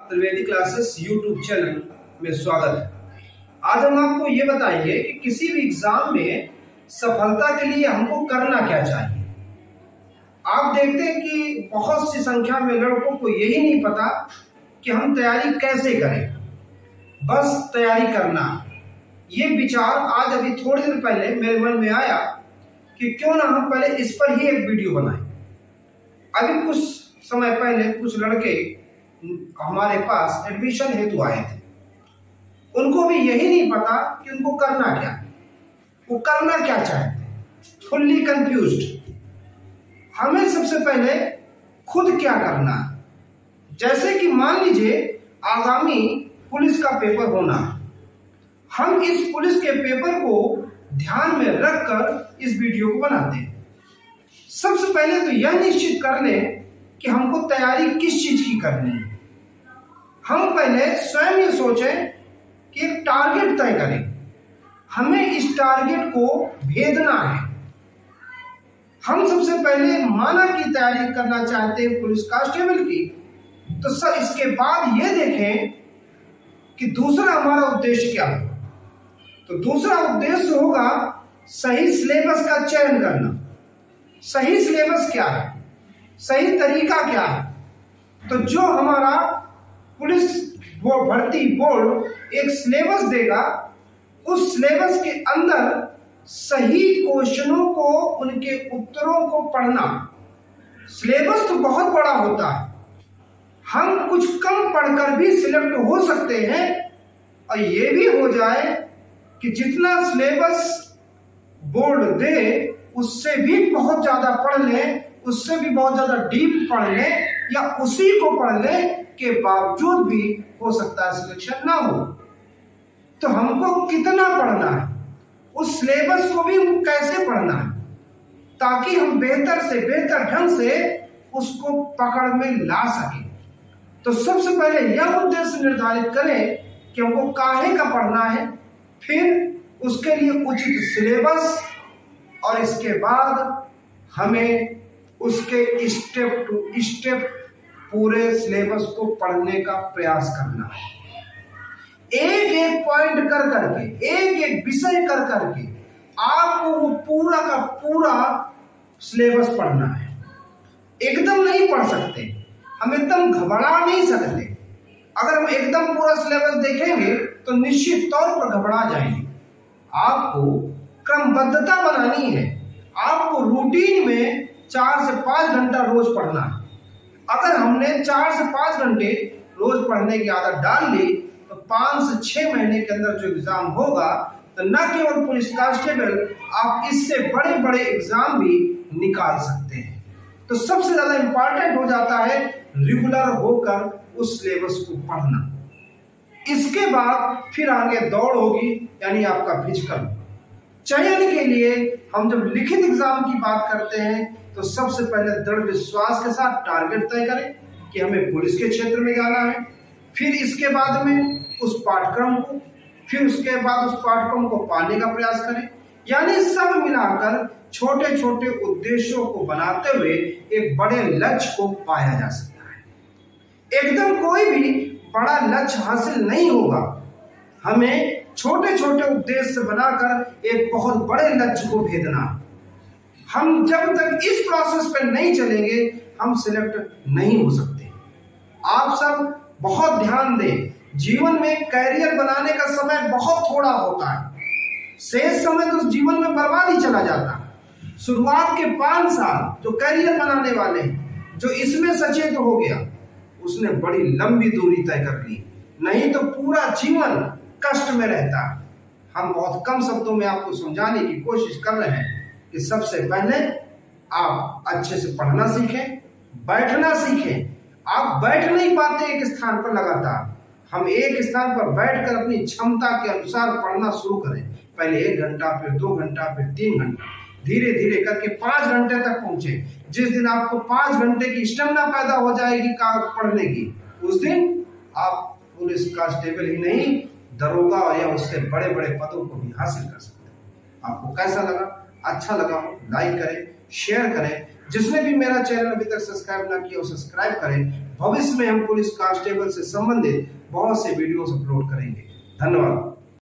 Trivedi classes YouTube channel में स्वागत है। आज हम आपको ये बताएंगे कि किसी भी एग्जाम में सफलता के लिए हमको करना क्या चाहिए। आप देखते हैं कि बहुत सी संख्या में लड़कों को यही नहीं पता कि हम तैयारी कैसे करें, बस तैयारी करना। ये विचार आज अभी थोड़ी देर पहले मेरे मन में आया कि क्यों ना हम पहले इस पर ही एक वीडियो बनाएं। अभी कुछ समय पहले कुछ लड़के हमारे पास एडमिशन हेतु आए थे। उनको भी यही नहीं पता कि उनको करना क्या, वो करना क्या चाहते, फुल्ली कंफ्यूज्ड। हमें सबसे पहले खुद क्या करना है। जैसे कि मान लीजिए आगामी पुलिस का पेपर होना, हम इस पुलिस के पेपर को ध्यान में रखकर इस वीडियो को बनाते हैं। सबसे पहले तो यह निश्चित कर लें कि हमको तैयारी किस चीज की करनी है। हम पहले स्वयं ये सोचें कि एक टारगेट तय करें, हमें इस टारगेट को भेदना है। हम सबसे पहले माना की तैयारी करना चाहते हैं पुलिस कांस्टेबल की, तो सर इसके बाद ये देखें कि दूसरा हमारा उद्देश्य क्या है। तो दूसरा उद्देश्य होगा सही सिलेबस का चयन करना। सही सिलेबस क्या है, सही तरीका क्या है। तो जो हमारा पुलिस भर्ती बोर्ड एक सिलेबस देगा, उस सिलेबस के अंदर सही क्वेश्चनों को, उनके उत्तरों को पढ़ना। सिलेबस तो बहुत बड़ा होता है, हम कुछ कम पढ़कर भी सिलेक्ट हो सकते हैं। और ये भी हो जाए कि जितना सिलेबस बोर्ड दे उससे भी बहुत ज्यादा पढ़ लें, उससे भी बहुत ज्यादा डीप पढ़ लें, या उसी को पढ़ लें के बावजूद भी हो सकता है सिलेक्शन ना हो। तो हमको कितना पढ़ना है, उस सिलेबस को भी कैसे पढ़ना है, ताकि हम बेहतर से बेहतर ढंग से उसको पकड़ में ला सकें। तो सबसे पहले यह उद्देश्य निर्धारित करें कि हमको काहे का पढ़ना है, फिर उसके लिए उचित सिलेबस, और इसके बाद हमें उसके स्टेप टू स्टेप पूरे सिलेबस को पढ़ने का प्रयास करना है। एक एक पॉइंट कर करके, एक एक विषय कर करके आपको वो पूरा का पूरा सिलेबस पढ़ना है। एकदम नहीं पढ़ सकते, हम एकदम घबरा नहीं सकते। अगर हम एकदम पूरा सिलेबस देखेंगे तो निश्चित तौर पर घबरा जाएंगे। आपको क्रमबद्धता बनानी है, आपको रूटीन में 4 से 5 घंटा रोज पढ़ना है। अगर हमने 4 से 5 घंटे रोज पढ़ने की आदत डाल ली तो 5 से 6 महीने के अंदर जो एग्जाम होगा, तो न केवल पुलिस कांस्टेबल, आप इससे बड़े बड़े एग्जाम भी निकाल सकते हैं। तो सबसे ज्यादा इंपॉर्टेंट हो जाता है रेगुलर होकर उस सिलेबस को पढ़ना। इसके बाद फिर आगे दौड़ होगी, यानी आपका फिजिकल। चयन के लिए हम जब लिखित एग्जाम की बात करते हैं तो सबसे पहले दृढ़ विश्वास के साथ टारगेट तय करें कि हमें पुलिस के क्षेत्र में जाना है। फिर इसके बाद में उस पाठ्यक्रम को, फिर उसके बाद उस पाठ्यक्रम को पाने का प्रयास करें। यानी सब मिलाकर छोटे छोटे उद्देश्यों को बनाते हुए एक बड़े लक्ष्य को पाया जा सकता है। एकदम कोई भी बड़ा लक्ष्य हासिल नहीं होगा, हमें छोटे छोटे उद्देश्य बनाकर एक बहुत बड़े लक्ष्य को भेदना। हम जब तक इस प्रोसेस पे नहीं चलेंगे, हम सिलेक्ट नहीं हो सकते। आप सब बहुत ध्यान दें, जीवन में कैरियर बनाने का समय बहुत थोड़ा होता है। शेष समय तो जीवन में बर्बाद ही चला जाता है। शुरुआत के 5 साल जो कैरियर बनाने वाले हैं, जो इसमें सचेत हो गया, उसने बड़ी लंबी दूरी तय कर ली। नहीं तो पूरा जीवन कष्ट में रहता। हम बहुत कम शब्दों में आपको समझाने की कोशिश कर रहे हैं कि सबसे पहले आप अच्छे से पढ़ना सीखें, बैठना सीखें। आप बैठ नहीं पाते एक स्थान पर लगातार। हम एक स्थान पर बैठकर अपनी क्षमता के अनुसार पढ़ना शुरू करें। पहले 1 घंटा, फिर 2 घंटा, फिर 3 घंटा, धीरे धीरे करके 5 घंटे तक पहुंचे। जिस दिन आपको 5 घंटे की स्टेमिना पैदा हो जाएगी पढ़ने की, उस दिन आप पुलिस कांस्टेबल ही नहीं, दरोगा या उससे बड़े बड़े पदों को भी हासिल कर सकते हैं। आपको कैसा लगा? अच्छा लगा हो लाइक करें, शेयर करें, जिसने भी मेरा चैनल अभी तक सब्सक्राइब ना किया, सब्सक्राइब करें। भविष्य में हम पुलिस कांस्टेबल से संबंधित बहुत से वीडियोस अपलोड करेंगे। धन्यवाद।